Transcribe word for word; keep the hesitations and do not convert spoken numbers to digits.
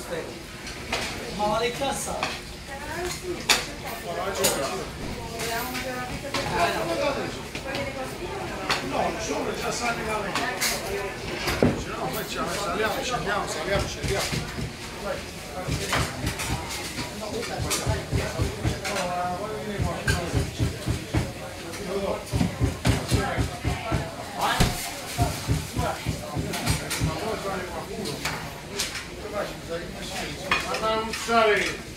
Ma vale in cassa? No, solo già sale la legge. Se no poi saliamo, scendiamo, saliamo, scendiamo. Ma non sai.